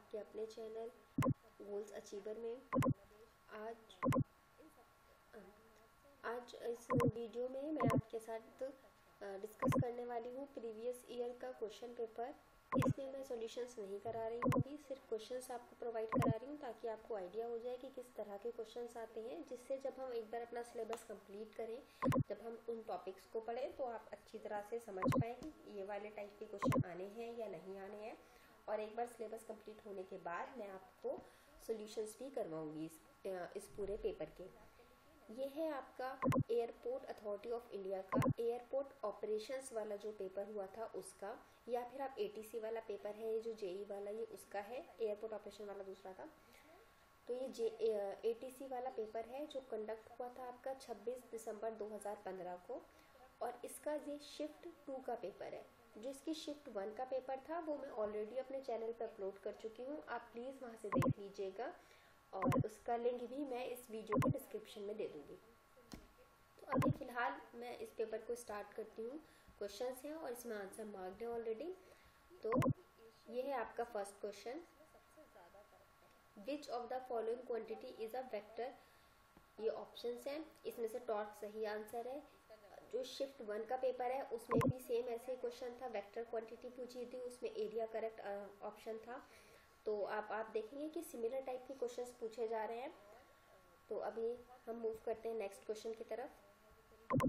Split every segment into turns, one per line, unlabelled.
आपके अपने channel goals achiever में। आज आज इस वीडियो में मैं आपके साथ डिस्कस करने वाली हूँ प्रीवियस ईयर का क्वेश्चन पेपर। इसमें मैं सॉल्यूशंस नहीं करा रही हूँ, अभी सिर्फ क्वेश्चंस आपको प्रोवाइड करा रही हूँ ताकि आपको आइडिया हो जाए कि किस तरह के क्वेश्चंस आते हैं, जिससे जब हम एक बार अपना सिलेबस कंप्लीट करें, जब हम उन टॉपिक्स को पढ़ें तो आप अच्छी तरह से समझ पाएँ कि ये वाले टाइप के क्वेश्चन आने हैं या नहीं आने हैं। और एक बार सिलेबस कंप्लीट होने के बाद मैं आपको सॉल्यूशंस भी करवाऊंगी इस पूरे पेपर के। ये है आपका एयरपोर्ट अथॉरिटी ऑफ इंडिया का एयरपोर्ट ऑपरेशंस वाला जो पेपर हुआ था उसका, या फिर आप एटीसी वाला पेपर है ये जो जेई वाला, ये उसका है। एयरपोर्ट ऑपरेशन वाला दूसरा था। तो ये एटीसी वाला पेपर है जो कंडक्ट हुआ था आपका 26 दिसंबर 2015 को, और इसका ये शिफ्ट 2 का पेपर है। जो इसकी शिफ्ट 1 का पेपर था वो मैं ऑलरेडी अपने चैनल पर अपलोड कर चुकी हूँ, आप प्लीज़ वहाँ से देख लीजिएगा, और उसका लिंक भी मैं इस वीडियो के डिस्क्रिप्शन में दे दूँगी। तो अभी फ़िलहाल मैं इस पेपर को स्टार्ट करती हूँ। क्वेश्चंस हैं और इसमें आंसर मार्क्ड है ऑलरेडी। तो ये है आपका first question, which of the following quantity is a vector. ये ऑप्शंस हैं, इसमें से टॉर्क सही आंसर है। जो शिफ्ट 1 का पेपर है उसमें भी सेम ऐसे क्वेश्चन था, वेक्टर क्वांटिटी पूछी थी, उसमें एरिया करेक्ट ऑप्शन था। तो आप देखेंगे कि सिमिलर टाइप के क्वेश्चंस पूछे जा रहे हैं। तो अभी हम मूव करते हैं नेक्स्ट क्वेश्चन की तरफ।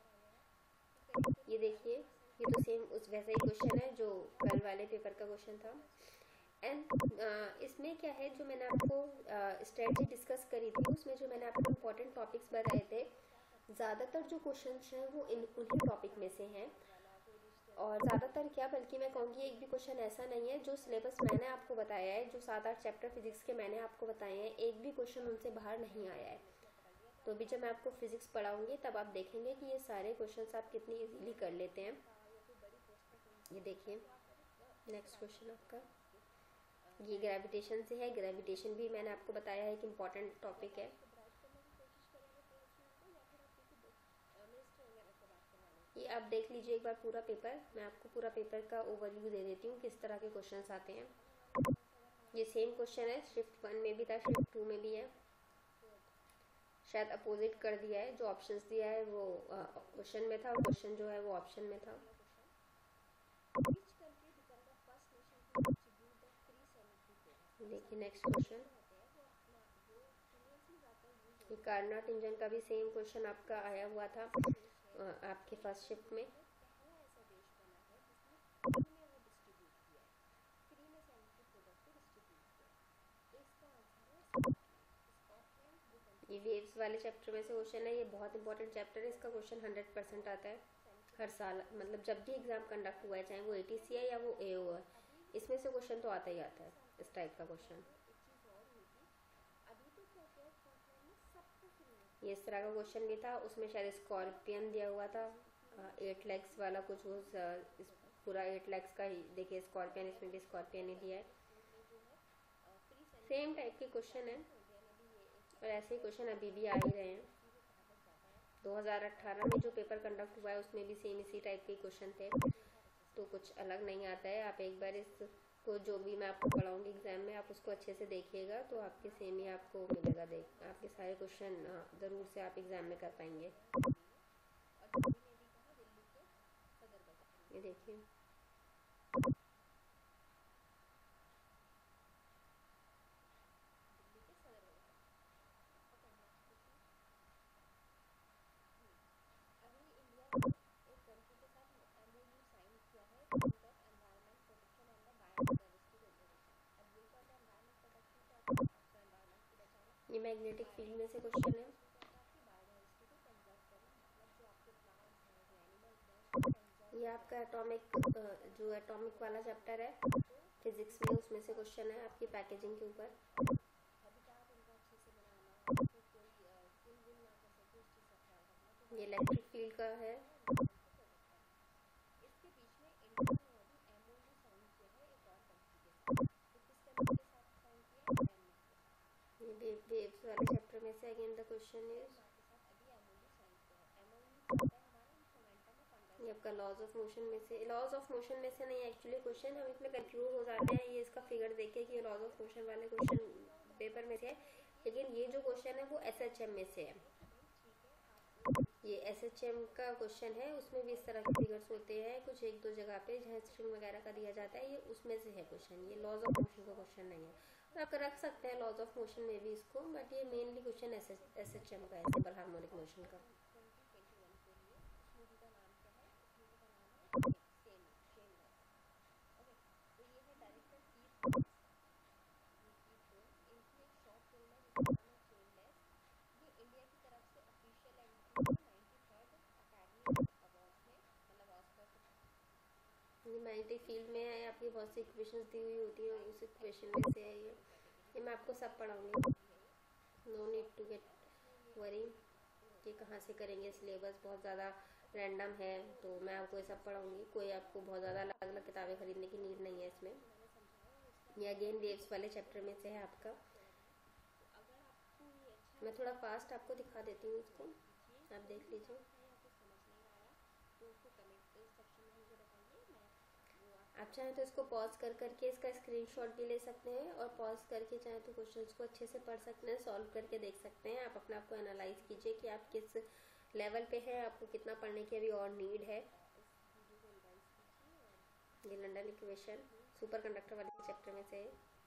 ये देखिए, ये तो सेम उस वैसा ही क्वेश्चन है जो कल वाले पेपर का क्वेश्चन था। एंड इसमें क्या है, जो मैंने आपको स्ट्रेटजी डिस्कस करी थी उसमें जो मैंने आपको इम्पोर्टेंट टॉपिक्स बताए थे, ज़्यादातर जो क्वेश्चंस हैं वो उन्हीं टॉपिक में से हैं। और ज़्यादातर क्या, बल्कि मैं कहूँगी एक भी क्वेश्चन ऐसा नहीं है जो सिलेबस मैंने आपको बताया है, जो 7-8 चैप्टर फिजिक्स के मैंने आपको बताए हैं, एक भी क्वेश्चन उनसे बाहर नहीं आया है। तो अभी जब मैं आपको फिजिक्स पढ़ाऊंगी तब आप देखेंगे कि ये सारे क्वेश्चंस आप कितनी इजीली कर लेते हैं। ये देखिए नेक्स्ट क्वेश्चन आपका, ये ग्रेविटेशन से है। ग्रेविटेशन भी मैंने आपको बताया है कि इम्पोर्टेंट टॉपिक है। ये आप देख लीजिए एक बार पूरा पेपर, मैं आपको पूरा पेपर का ओवरव्यू दे देती हूँ किस तरह के क्वेश्चंस आते हैं। ये सेम क्वेश्चन है, शिफ्ट 1 में भी था, शिफ्ट 2 में भी है। शायद अपोजिट कर दिया है, जो ऑप्शंस दिया है वो क्वेश्चन में था और क्वेश्चन जो है वो ऑप्शन में था। देखिए नेक्स्ट क्वेश्चन, ये कार्नोट इंजन का भी सेम क्वेश्चन आपका आया हुआ था आपके फर्स्ट शिफ्ट में। ये वेव्स वाले चैप्टर में से क्वेश्चन है, ये बहुत इंपॉर्टेंट चैप्टर है, इसका क्वेश्चन 100% आता है हर साल, मतलब जब भी एग्जाम कंडक्ट हुआ है, चाहे वो एटीसी है या वो एओ है, इसमें से क्वेश्चन तो आता ही आता है इस टाइप का क्वेश्चन। ये इस तरह का क्वेश्चन भी था, उसमें शायद स्कॉर्पियन दिया हुआ था, 8 लेग्स वाला कुछ, वो इस पूरा 8 लेग्स का ही, देखिए स्कॉर्पियन, इसमें भी स्कॉर्पियन ही दिया है। सेम टाइप के क्वेश्चन है और ऐसे ही क्वेश्चन अभी भी आ ही रहे हैं। 2018 में जो पेपर कंडक्ट हुआ है उसमें भी सेम इसी टाइप के क्वेश्चन थे, तो कुछ अलग नहीं आता है। आप एक बार इसको, जो भी मैं आपको पढ़ाऊंगी एग्जाम में, आप उसको अच्छे से देखिएगा तो आपके सेम ही आपको मिलेगा, देख आपके सारे क्वेश्चन ज़रूर से आप एग्जाम में कर पाएंगे। ये देखिए, ये मैग्नेटिक फील्ड में से क्वेश्चन है। ये आपका एटॉमिक, जो एटॉमिक वाला चैप्टर है फिजिक्स में, उसमें से क्वेश्चन है आपकी पैकेजिंग के ऊपर। ये इलेक्ट्रिक फील्ड का है। ये वेव्स वाले चैप्टर में से अगेन द क्वेश्चन इज, ये आपका लॉज ऑफ मोशन में से, लॉज ऑफ मोशन में से नहीं एक्चुअली क्वेश्चन, हम इसमें कंफ्यूज हो जाते हैं ये इसका फिगर देख के कि ये लॉज ऑफ मोशन वाले क्वेश्चन पेपर में से है, लेकिन ये जो क्वेश्चन है वो SHM में से है। ये SHM का क्वेश्चन है, उसमें भी इस तरह के फिगर्स होते हैं कुछ एक दो जगह पे जहाँ स्ट्रिंग वगैरह का दिया जाता है, ये उसमें से है क्वेश्चन। ये लॉज ऑफ मोशन का क्वेश्चन नहीं है, तो आप रख सकते हैं लॉज ऑफ मोशन में भी इसको, बट ये मेनली क्वेश्चन SHM का है, सिंपल हार्मोनिक मोशन का। ये मैग्नेटिक फील्ड में है, आपकी बहुत सी इक्वेशंस दी हुई होती हैं, उस इक्वेशन में से है ये मैं आपको सब पढ़ाऊंगी, no need to get worry कि कहाँ से करेंगे। सिलेबस बहुत ज़्यादा रैंडम है, तो मैं आपको ये सब पढ़ाऊंगी, कोई आपको बहुत ज़्यादा अलग अलग किताबें खरीदने की नीड नहीं है इसमें। ये अगेन वेव्स वाले चैप्टर में से है आपका। मैं थोड़ा फास्ट आपको दिखा देती हूँ इसको, आप देख लीजिए। आप चाहें तो इसको पॉज कर करके इसका स्क्रीनशॉट भी ले सकते हैं, और पॉज करके चाहें तो क्वेश्चंस को अच्छे से पढ़ सकते हैं, सॉल्व करके देख सकते हैं। आप अपने आप को एनालाइज कीजिए कि आप किस लेवल पे हैं, आपको कितना पढ़ने की अभी और नीड है। ये लंडन इक्वेशन सुपर कंडक्टर वाले चैप्टर में से है।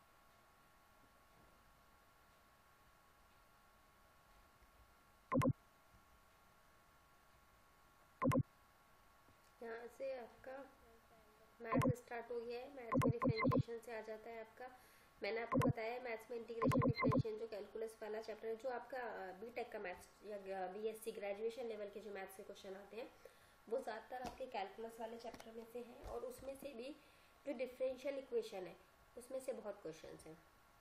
यहाँ से आपका मैथ स्टार्ट हो गया है, मैथ में डिफरेंशिएशन से आ जाता है आपका। मैंने आपको बताया मैथ्स में इंटीग्रेशन डिफरेंशिएशन जो कैलकुलस वाला चैप्टर है, जो आपका बीटेक का मैथ्स या बीएससी ग्रेजुएशन लेवल के जो मैथ्स के क्वेश्चन आते हैं वो ज़्यादातर आपके कैलकुलस वाले चैप्टर में से हैं, और उसमें से भी जो डिफरेंशियल इक्वेशन है उसमें से बहुत क्वेश्चन हैं।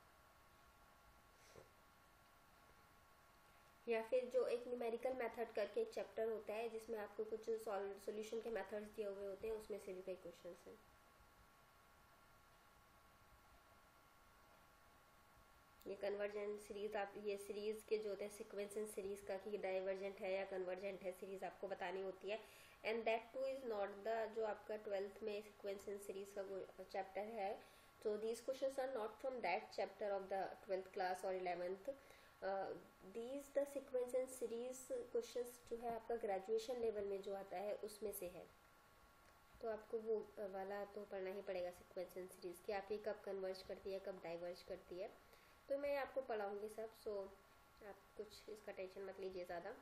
या फिर जो एक न्यूमेरिकल मेथड करके एक चैप्टर होता है जिसमें आपको कुछ सॉल्यूशन के मेथड्स दिए हुए होते हैं, उसमें से भी कई क्वेश्चन हैं। ये कन्वर्जेंट सीरीज, आप ये सीरीज के जो होते हैं सिक्वेंस सीरीज का कि डाइवर्जेंट है या कन्वर्जेंट है सीरीज आपको बतानी होती है, and that too is not the जो आपका 12th में सिक्वेंस सीरीज का चैप्टर है। तो these questions are not from that chapter of the 12th class और 11th। These the sequence and series questions जो है आपका ग्रेजुएशन लेवल में जो आता है उसमें से है, तो आपको वो वाला तो पढ़ना ही पड़ेगा सिक्वेंस एंड सीरीज कि आप ये कब कन्वर्ज करती है कब डाइवर्ज करती है। तो मैं आपको पढ़ाऊंगी सब, सो आप कुछ इसका टेंशन मत लीजिए ज़्यादा।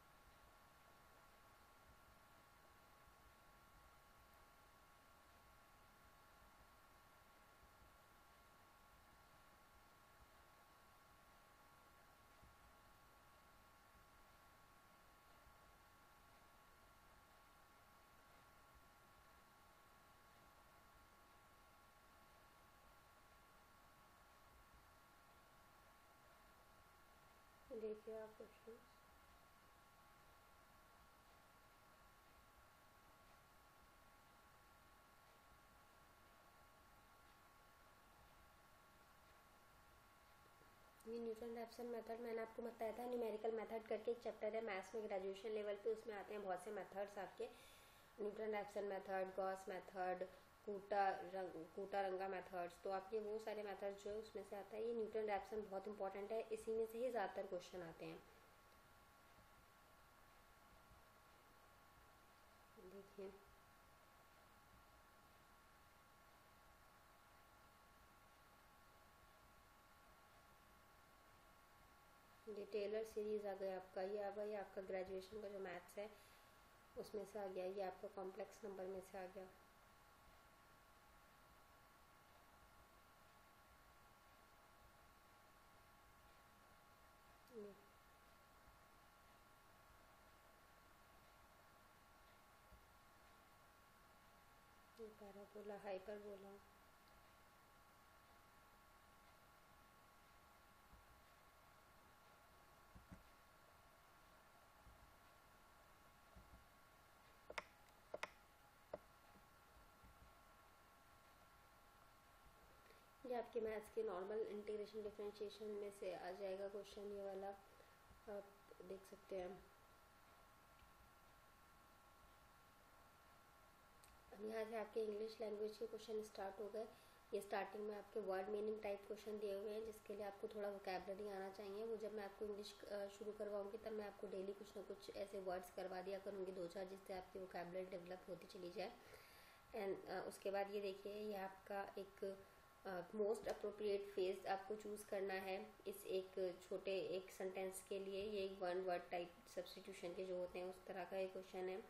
देखिए आप क्वेश्चन, ये न्यूटन रैप्सन मेथड मैंने आपको बताया था, न्यूमेरिकल मेथड करके एक चैप्टर है मैथ्स में ग्रेजुएशन लेवल पे, उसमें आते हैं बहुत से मेथड्स आपके, Newton Raphson method, Gauss method, Kutta Runge methods. तो आपके वो सारे मेथड्स जो है उसमें से आता है। ये न्यूटन रैप्सन बहुत इंपॉर्टेंट है, इसी में से ही ज़्यादातर क्वेश्चन आते हैं। देखिए ये टेलर सीरीज आ गया आपका, ये आ गया आपका ग्रेजुएशन का जो मैथ्स है उसमें से आ गया, ये आपका कॉम्प्लेक्स नंबर में से आ गया। ये पैराबोला, हाइपरबोला, ये आपके मैथ्स के नॉर्मल इंटीग्रेशन डिफरेंशिएशन में से आ जाएगा क्वेश्चन, ये वाला आप देख सकते हैं। अब यहाँ से आपके इंग्लिश लैंग्वेज के क्वेश्चन स्टार्ट हो गए। ये स्टार्टिंग में आपके वर्ड मीनिंग टाइप क्वेश्चन दिए हुए हैं, जिसके लिए आपको थोड़ा वोकैबलरी आना चाहिए। वो जब मैं आपको इंग्लिश शुरू करवाऊंगी तब मैं आपको डेली कुछ ना कुछ ऐसे वर्ड्स करवा दिया करूँगी, 2-4, जिससे आपकी वोकैबलरी डेवलप होती चली जाए। एंड उसके बाद ये देखिए, ये आपका एक मोस्ट अप्रोप्रिएट फेज आपको चूज़ करना है इस एक छोटे एक सेंटेंस के लिए। ये एक वन वर्ड टाइप सब्स्टिट्यूशन के जो होते हैं उस तरह का एक क्वेश्चन है।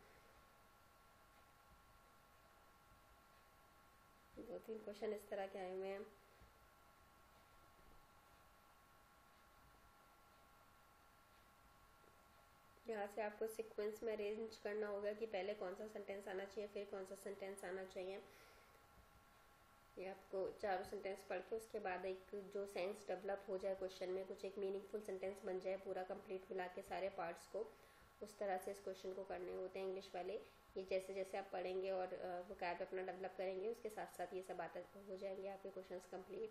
2-3 क्वेश्चन इस तरह के आए हुए हैं। यहाँ से आपको सीक्वेंस में अरेंज करना होगा कि पहले कौन सा सेंटेंस आना चाहिए, फिर कौन सा सेंटेंस आना चाहिए। ये आपको चारों सेंटेंस पढ़ के उसके बाद एक जो सेंस डेवलप हो जाए क्वेश्चन में, कुछ एक मीनिंगफुल सेंटेंस बन जाए पूरा कंप्लीट मिला के सारे पार्ट्स को, उस तरह से इस क्वेश्चन को करने होते हैं इंग्लिश वाले। ये जैसे जैसे आप पढ़ेंगे और वोकैब अपना डेवलप करेंगे, उसके साथ साथ ये सब बातें हो जाएंगे आपके क्वेश्चंस कंप्लीट।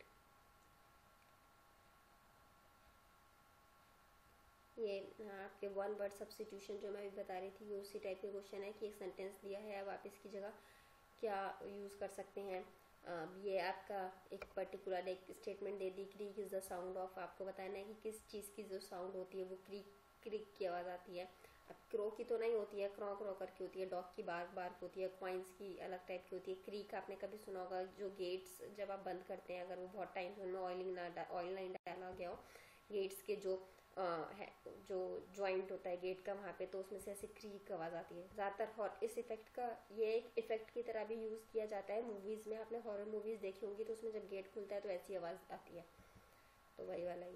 ये आपके वन वर्ड सब्स्टिट्यूशन जो मैं अभी बता रही थी, ये उसी टाइप के क्वेश्चन है कि एक सेंटेंस दिया है, अब आप इसकी जगह क्या यूज़ कर सकते हैं। ये आपका एक पर्टिकुलर एक स्टेटमेंट दे दी, creak is the sound of, आपको बताना है कि किस चीज़ की जो साउंड होती है वो क्रीक क्रीक की आवाज़ आती है। अब क्रो की तो नहीं होती है, क्रो क्रो करके होती है, डॉग की बार्क बार्क होती है, क्वाइंस की अलग टाइप की होती है। क्रीक आपने कभी सुना होगा, जो गेट्स जब आप बंद करते हैं, अगर वो बहुत टाइम से उनमें ऑयल नहीं डाला गया हो, गेट्स के जो है जो जॉइंट होता है गेट का वहाँ पे, तो उसमें से ऐसे क्रीक आवाज़ आती है ज़्यादातर। और इस इफेक्ट का ये एक इफेक्ट की तरह भी यूज़ किया जाता है मूवीज़ में। आपने हॉरर मूवीज़ देखी होंगी तो उसमें जब गेट खुलता है तो ऐसी आवाज़ आती है, तो वही वाला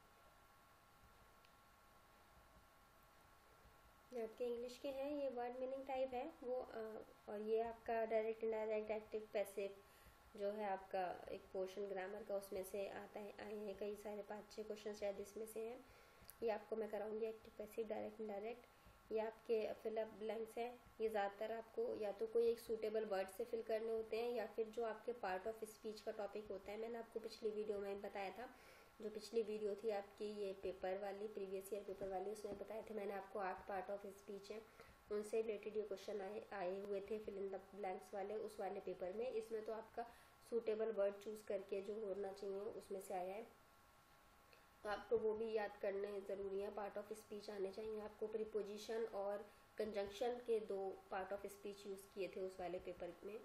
ये आपके इंग्लिश के हैं। ये वर्ड मीनिंग टाइप है वो और ये आपका डायरेक्ट इनडायरेक्ट एक्टिव पैसिव जो है आपका एक पोर्शन ग्रामर का, उसमें से आता है आए हैं कई सारे 5-6 क्वेश्चन शायद इसमें से हैं। ये आपको मैं कराऊंगी एक्टिव पैसिव डायरेक्ट इनडायरेक्ट। ये आपके फिलअप ब्लैंक्स हैं, ये ज़्यादातर आपको या तो कोई एक सूटेबल वर्ड से फिल करने होते हैं या फिर जो आपके पार्ट ऑफ स्पीच का टॉपिक होता है। मैंने आपको पिछली वीडियो में बताया था, जो पिछली वीडियो थी आपकी ये पेपर वाली, प्रीवियस ईयर पेपर वाली, उसमें बताए थे मैंने आपको 8 पार्ट ऑफ स्पीच हैं, उनसे रिलेटेड ये क्वेश्चन आए हुए थे फिल इन द ब्लैंक्स वाले, उस वाले पेपर में। इसमें तो आपका सूटेबल वर्ड चूज़ करके जो होना चाहिए उसमें से आया है, तो आपको वो भी याद करने ज़रूरी है। पार्ट ऑफ स्पीच आने चाहिए आपको। प्रीपोजिशन और कंजंक्शन के 2 पार्ट ऑफ स्पीच यूज़ किए थे उस वाले पेपर में।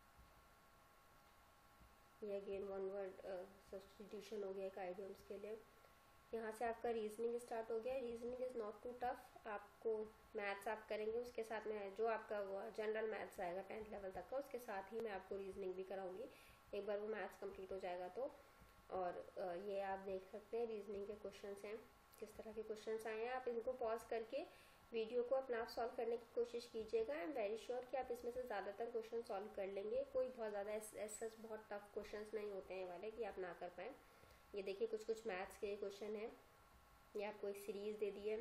ये अगेन वन वर्ड सब्स्टिट्यूशन हो गया एक आइडियम्स के लिए। यहाँ से आपका रीजनिंग स्टार्ट हो गया। Reasoning is not too tough. आपको मैथ्स आप करेंगे, उसके साथ में जो आपका वो जनरल मैथ्स आएगा 10th लेवल तक का, उसके साथ ही मैं आपको रीजनिंग भी कराऊंगी एक बार वो मैथ्स कंप्लीट हो जाएगा तो। और ये आप देख सकते हैं रीजनिंग के क्वेश्चंस हैं, किस तरह के क्वेश्चंस आए हैं। आप इनको पॉज करके वीडियो को अपना आप सॉल्व करने की कोशिश कीजिएगा। आई एम वेरी श्योर कि आप इसमें से ज़्यादातर क्वेश्चन सॉल्व कर लेंगे। कोई बहुत ज़्यादा सच बहुत टफ क्वेश्चंस नहीं होते हैं वाले कि आप ना कर पाएँ। ये देखिए कुछ कुछ मैथ्स के क्वेश्चन हैं। ये आपको एक सीरीज़ दे दी है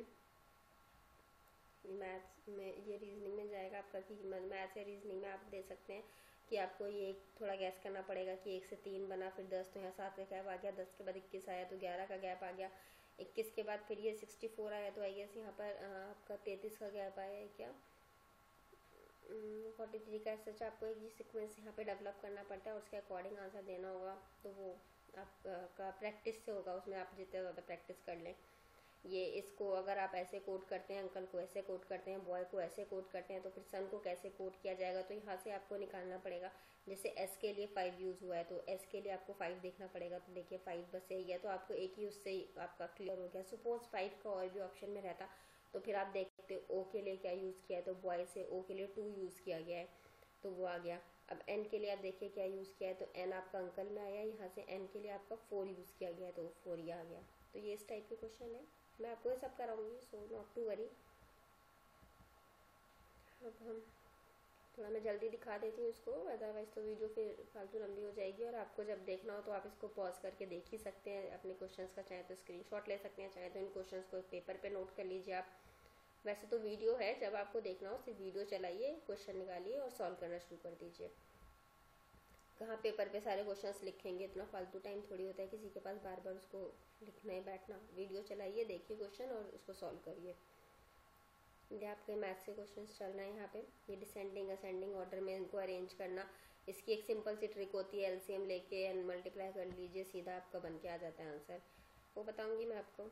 मैथ्स में, ये रीजनिंग में जाएगा आपका कि मैथ्स या रीजनिंग में आप दे सकते हैं कि आपको ये थोड़ा गैस करना पड़ेगा कि 1 से 3 बना, फिर 10 तो यहाँ 7 का गैप आ गया, 10 के बाद 21 आया तो 11 का गैप आ गया, 21 के बाद फिर ये 64 आया तो आई गेस यहाँ पर आपका 33 का गैप आया है क्या, 43 का। सच आपको एक सीक्वेंस यहाँ पे डेवलप करना पड़ता है और उसके अकॉर्डिंग आंसर देना होगा, तो वो आपका प्रैक्टिस से होगा, उसमें आप जितने ज़्यादा प्रैक्टिस कर लें। ये इसको अगर आप ऐसे कोड करते हैं, अंकल को ऐसे कोड करते हैं, बॉय को ऐसे कोड करते हैं, तो फिर सन को कैसे कोड किया जाएगा, तो यहाँ से आपको निकालना पड़ेगा। जैसे एस के लिए 5 यूज़ हुआ है तो एस के लिए आपको 5 देखना पड़ेगा, तो देखिए 5 बस यही है, तो आपको एक ही उससे ही आपका क्लियर हो गया। सपोज 5 का और भी ऑप्शन में रहता तो फिर आप देखते ओ के लिए क्या यूज़ किया है, तो बॉय से ओ के लिए 2 यूज़ किया गया है तो वो आ गया। अब एन के लिए आप देखिए क्या यूज़ किया है, तो एन आपका अंकल में आया, यहाँ से एन के लिए आपका 4 यूज़ किया गया है तो 4 ही आ गया। तो ये इस टाइप के क्वेश्चन है, मैं आपको ये सब कराऊंगी, सो नॉट टू वरी। अब हम थोड़ा मैं जल्दी दिखा देती हूँ इसको, अदरवाइज तो वीडियो फिर फालतू लंबी हो जाएगी। और आपको जब देखना हो तो आप इसको पॉज करके देख ही सकते हैं अपने क्वेश्चंस का, चाहे तो स्क्रीनशॉट ले सकते हैं, चाहे तो इन क्वेश्चंस को पेपर पे नोट कर लीजिए आप। वैसे तो वीडियो है, जब आपको देखना हो सिर्फ वीडियो चलाइए, क्वेश्चन निकालिए और सॉल्व करना शुरू कर दीजिए। कहाँ पेपर पे सारे क्वेश्चंस लिखेंगे, इतना फालतू टाइम थोड़ी होता है किसी के पास बार बार उसको लिखना है बैठना। वीडियो चलाइए, देखिए क्वेश्चन और उसको सॉल्व करिए। ये आपके मैथ्स के क्वेश्चन चल रहे हैं यहाँ पे। ये डिसेंडिंग असेंडिंग ऑर्डर में इनको अरेंज करना, इसकी एक सिंपल सी ट्रिक होती है, एलसीएम लेके एंड मल्टीप्लाई कर लीजिए, सीधा आपका बन के आ जाता है आंसर, वो बताऊंगी मैं आपको।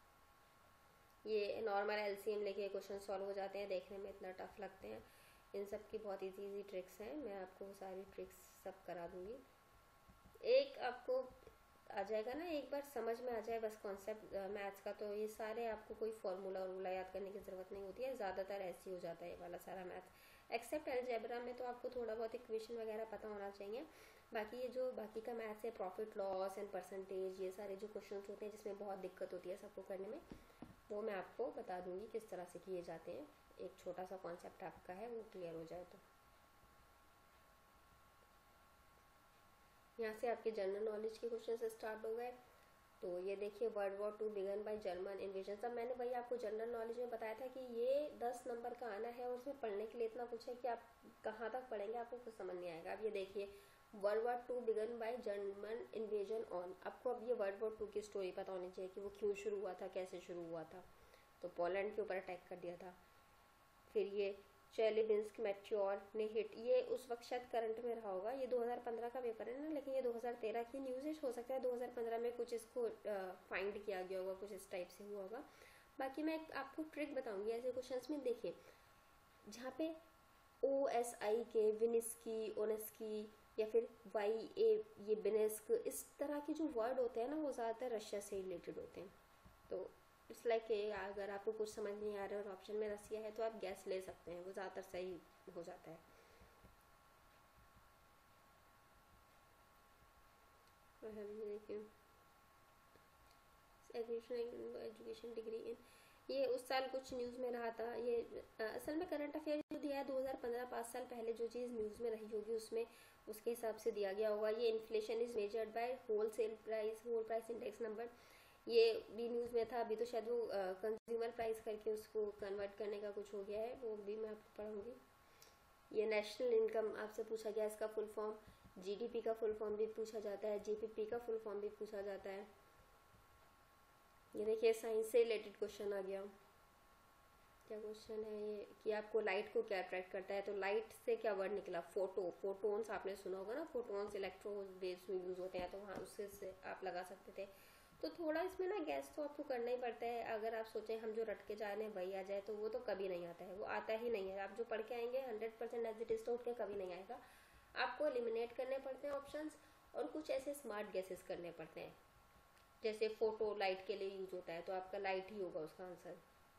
ये नॉर्मल एलसीएम लेके क्वेश्चन सॉल्व हो जाते हैं, देखने में इतना टफ लगते हैं, इन सब की बहुत इजी इजी ट्रिक्स हैं, मैं आपको वो सारी ट्रिक्स सब करा दूंगी। एक आपको आ जाएगा ना, एक बार समझ में आ जाए बस कॉन्सेप्ट मैथ्स का, तो ये सारे आपको कोई फॉर्मूला वॉर्मूला याद करने की ज़रूरत नहीं होती है, ज़्यादातर ऐसे ही हो जाता है ये वाला सारा मैथ्स, एक्सेप्ट अलजेब्रा में तो आपको थोड़ा बहुत इक्वेशन वगैरह पता होना चाहिए। बाकी ये जो बाकी का मैथ्स है, प्रॉफिट लॉस एंड परसेंटेज, ये सारे जो क्वेश्चन होते हैं जिसमें बहुत दिक्कत होती है सबको करने में, वो मैं आपको बता दूंगी किस तरह से किए जाते हैं, एक छोटा सा कॉन्सेप्ट आपका है वो क्लियर हो जाए तो। यहाँ से आपके जनरल नॉलेज के क्वेश्चन से स्टार्ट हो गए। तो ये देखिए, world war 2 began by German invasion. सब मैंने वही आपको जनरल नॉलेज में बताया था कि ये 10 नंबर का आना है और उसमें पढ़ने के लिए इतना कुछ है कि आप कहाँ तक पढ़ेंगे आपको कुछ समझ नहीं आएगा। अब ये देखिए, world war 2 began by German invasion on, आपको अब ये वर्ल्ड वॉर 2 की स्टोरी पता होनी चाहिए कि वो क्यों शुरू हुआ था, कैसे शुरू हुआ था। तो पोलैंड के ऊपर अटैक कर दिया था। फिर ये चेलिबिंस्क मेट्योर ने हिट, ये उस वक्त शायद करंट में रहा होगा, ये 2015 का पेपर है ना, लेकिन ये 2013 की न्यूज़ है, हो सकता है 2015 में कुछ इसको फाइंड किया गया होगा, कुछ इस टाइप से हुआ होगा। बाकी मैं आपको ट्रिक बताऊंगी ऐसे क्वेश्चंस में। देखिए, जहाँ पे OSI के विनिस्की, ओनेस्की या फिर YA ये बिनेस्क, इस तरह के जो वर्ड होते हैं ना, वो ज़्यादातर रशिया से रिलेटेड होते हैं। तो इट्स लाइक अगर आपको कुछ समझ नहीं आ रहा है और ऑप्शन में रसिया है तो आप गैस ले सकते हैं, वो ज़्यादातर सही हो जाता है। एजुकेशन डिग्री इन, ये उस साल कुछ न्यूज़ में रहा था। ये असल में करंट अफेयर जो दिया है 2015, 5 साल पहले जो चीज़ न्यूज़ में रही होगी उसमें उसके हिसाब से दिया गया होगा। ये inflation is measured by whole price index number, ये भी न्यूज़ में था। अभी तो शायद वो कंज्यूमर प्राइस करके उसको कन्वर्ट करने का कुछ हो गया है, वो भी मैं आपको पढ़ाऊंगी। ये नेशनल इनकम आपसे पूछा गया, इसका फुल फॉर्म, GDP का फुल फॉर्म भी पूछा जाता है, GPP का फुल फॉर्म भी पूछा जाता है। ये देखिए, साइंस से रिलेटेड क्वेश्चन आ गया। क्या क्वेश्चन है ये कि आपको लाइट को क्या अट्रैक्ट करता है, तो लाइट से क्या वर्ड निकला, फोटोन्स आपने सुना होगा ना, फोटोन्स इलेक्ट्रो वेव्स में यूज होते हैं, तो वहाँ उससे से आप लगा सकते थे। तो थोड़ा इसमें ना गैस तो आपको करना ही पड़ता है। अगर आप सोचें हम जो रट के जा रहे हैं वही आ जाए, तो वो तो कभी नहीं आता है, वो आता ही नहीं है। आप जो पढ़ के आएंगे 100% एज इट इज तो उठ के कभी नहीं आएगा। आपको एलिमिनेट करने पड़ते हैं ऑप्शंस, और कुछ ऐसे स्मार्ट गेसेस करने पड़ते हैं। जैसे फोटो लाइट के लिए यूज होता है, तो आपका लाइट ही होगा उसका आंसर।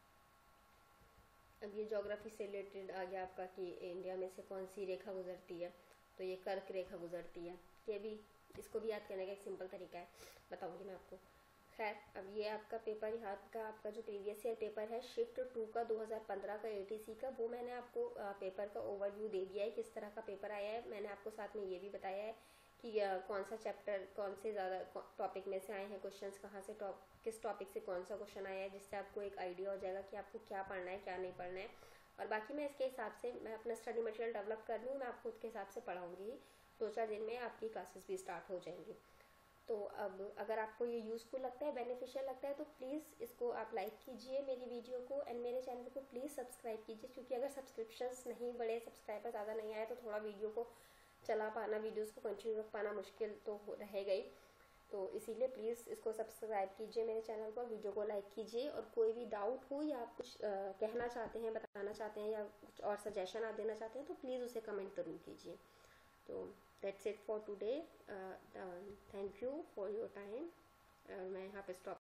अब ये ज्योग्राफी से रिलेटेड आ गया आपका कि इंडिया में से कौन सी रेखा गुजरती है, तो ये कर्क रेखा गुजरती है। ये भी, इसको भी याद करने का एक सिंपल तरीका है, बताऊंगी मैं आपको। खैर, अब ये आपका पेपर यहाँ का आपका जो प्रीवियस ईयर पेपर है शिफ्ट 2 का 2015 का ATC का, वो मैंने आपको पेपर का ओवरव्यू दे दिया है, किस तरह का पेपर आया है। मैंने आपको साथ में ये भी बताया है कि कौन सा चैप्टर, कौन से ज़्यादा टॉपिक में से आए हैं क्वेश्चंस, कहाँ से किस टॉपिक से कौन सा क्वेश्चन आया है, जिससे आपको एक आइडिया हो जाएगा कि आपको क्या पढ़ना है क्या नहीं पढ़ना है। और बाकी मैं इसके हिसाब से मैं अपना स्टडी मटेरियल डेवलप कर लूँ, मैं आपको उसके हिसाब से पढ़ाऊँगी। 2-4 दिन में आपकी क्लासेस भी स्टार्ट हो जाएंगी। तो अब अगर आपको ये यूज़फुल लगता है, बेनिफिशियल लगता है, तो प्लीज़ इसको आप लाइक कीजिए मेरी वीडियो को, एंड मेरे चैनल को प्लीज़ सब्सक्राइब कीजिए, क्योंकि अगर सब्सक्रिप्शंस नहीं बढ़े, सब्सक्राइबर ज़्यादा नहीं आए, तो थोड़ा वीडियो को चला पाना, वीडियोस को कंटिन्यू रख पाना मुश्किल तो रहेगा ही। तो इसीलिए प्लीज़ इसको सब्सक्राइब कीजिए मेरे चैनल को, वीडियो को लाइक कीजिए, और कोई भी डाउट हो या आप कुछ कहना चाहते हैं, बताना चाहते हैं, या कुछ और सजेशन आप देना चाहते हैं, तो प्लीज़ उसे कमेंट ज़रूर कीजिए। तो that's it for today. Thank you for your time. मैं यहाँ पे स्टॉप